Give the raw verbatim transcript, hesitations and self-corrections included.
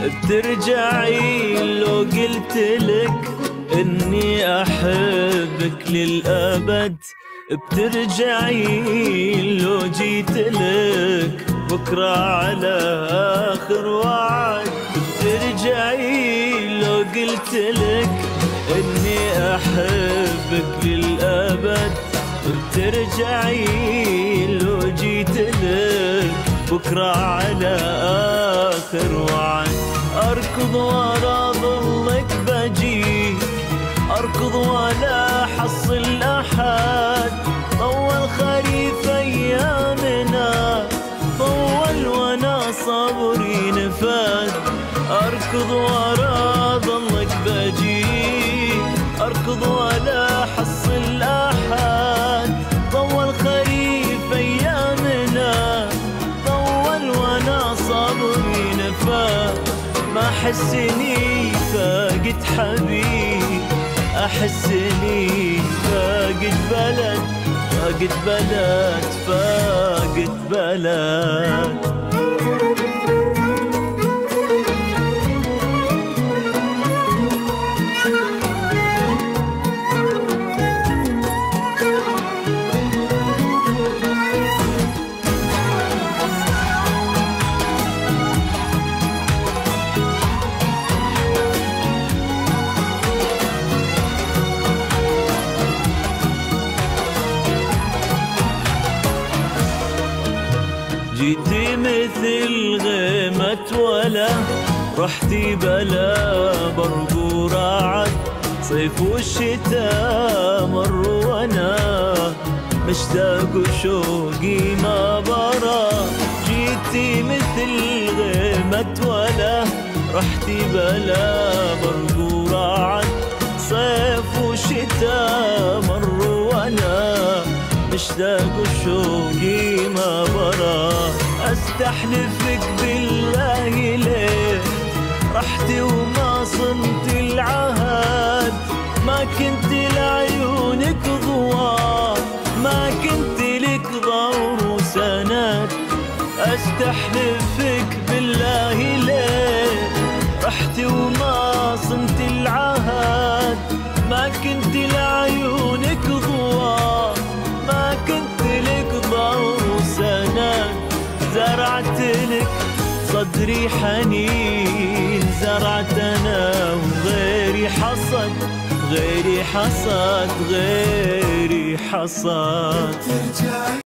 بترجعي لو قلت لك اني احبك للابد، بترجعي لو جيت لك بكره على اخر وعد، بترجعي لو قلت لك اني احبك للابد، بترجعي لو جيت لك بكره على اخر وعد. اركض ورا ظلك بجي، اركض ولا احصل احد، طول خريف ايامنا طول وانا صبري نفاد. اركض ورا ظلك بجي، اركض ولا احصل احد، طول خريف ايامنا طول وانا صبري نفاد. ما احسني فاقد حبيب، احسني فاقد بلد، فاقد بلد، فاقد بلد. جيتي مثل غيمة ولا رحتي بلا برق وراعد، صيف والشتاء مر وانا مشتاق وشوقي ما برا. جيتي مثل غيمة ولا رحتي بلا برق وراعد، صيف والشتاء مر وانا مشتاق وشوقي ما برا. استحلفك بالله ليه رحتي وما صنت العهد، ما كنت لعيونك ضوار، ما كنت لك ضور وسند. استحلفك بالله ليه رحتي وما صنت العهد، ما كنت لعيونك ضوار، ما كنت لك ضوء وسند. زرعت لك صدري حنين، زرعت انا وغيري حصد، غيري حصد، غيري حصد.